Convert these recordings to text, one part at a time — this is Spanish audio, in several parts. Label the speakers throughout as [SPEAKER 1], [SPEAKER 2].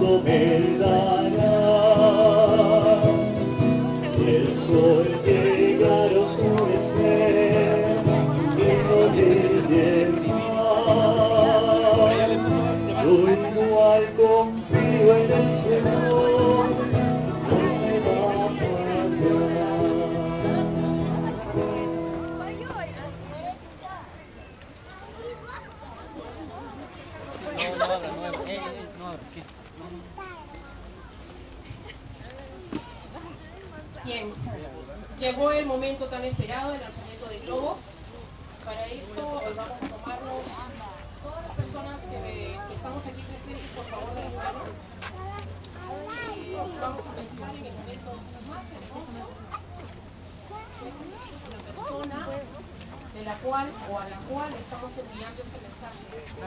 [SPEAKER 1] Cristo me dará. Si el sol llegara a oscurecer y no brille el mar, yo igual confío en el Señor, no me va a fallar.
[SPEAKER 2] Bien, llegó el momento tan esperado del lanzamiento de globos. Para esto vamos a tomarnos todas las personas que estamos aquí presentes, por favor, de las manos. Vamos a pensar en el momento más hermoso de la persona de la cual o a la cual estamos enviando este mensaje.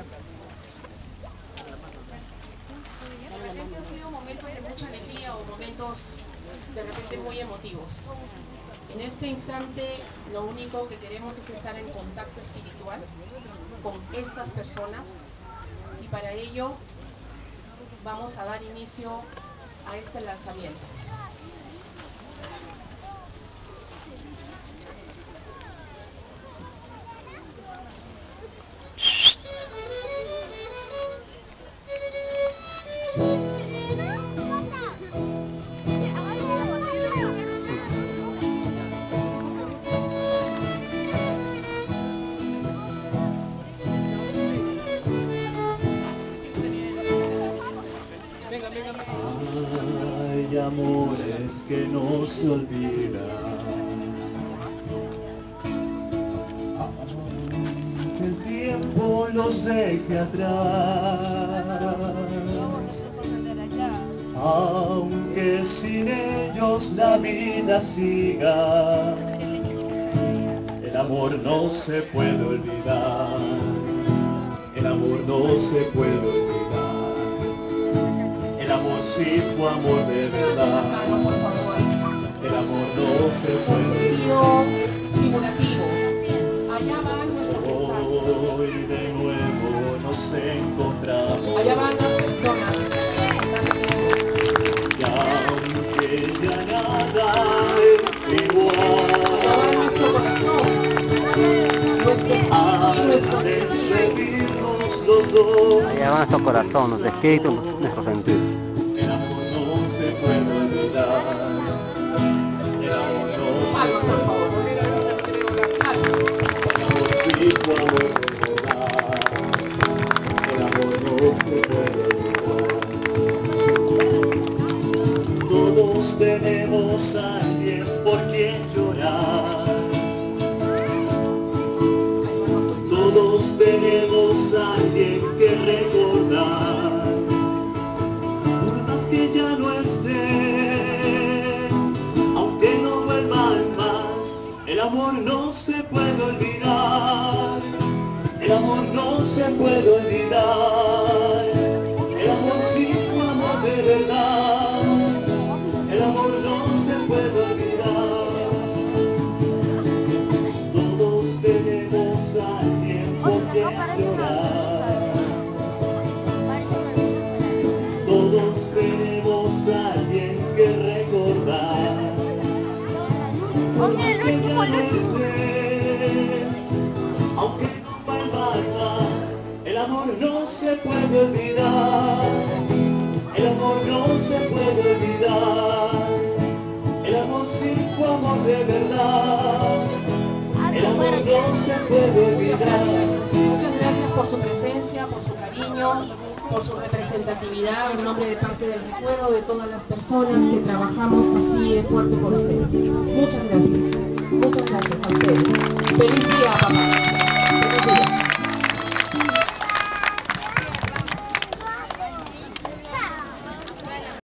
[SPEAKER 2] De repente han sido momentos de mucha alegría o momentos de repente muy emotivos. En este instante lo único que queremos es estar en contacto espiritual con estas personas, y para ello vamos a dar inicio a este lanzamiento.
[SPEAKER 1] Hay amores que no se olvidan, aunque el tiempo los deje atrás, aunque sin ellos la vida siga, el amor no se puede olvidar, el amor no se puede olvidar. El amor sí fue amor de verdad. El amor no se puede
[SPEAKER 2] figurativo. Allá va nuestro mensaje.
[SPEAKER 1] Hoy de nuevo nos encontramos.
[SPEAKER 2] Allá van las personas.
[SPEAKER 1] Y aunque ya nada es igual,
[SPEAKER 2] Allá va nuestro corazón.
[SPEAKER 1] al despedirnos los dos,
[SPEAKER 3] Allá va nuestro corazón, nuestro espíritu, nuestro sentir.
[SPEAKER 1] el amor no se puede olvidar. El amor no se puede olvidar. El amor sí fue amor de verdad. El amor no se puede olvidar. Todos tenemos a alguien por quien llorar. Todos tenemos a alguien que recordar. Por más que ya no esté, aunque no vuelvan más, el amor no se puede olvidar. El amor no se puede olvidar. El amor sí fue amor de verdad. El amor no se puede olvidar. Todos tenemos a alguien por quien llorar. Todos tenemos a alguien que recordar. Por más que ya no esté, aunque no vuelva más, el amor no se puede olvidar. El amor no se puede olvidar. El amor sí fue amor de verdad. El amor no se puede olvidar.
[SPEAKER 2] Muchas gracias por su presencia, por su cariño, por su representatividad, en nombre de parte del recuerdo de todas las personas que trabajamos así de fuerte por ustedes. Muchas gracias a ustedes. Feliz día, papá.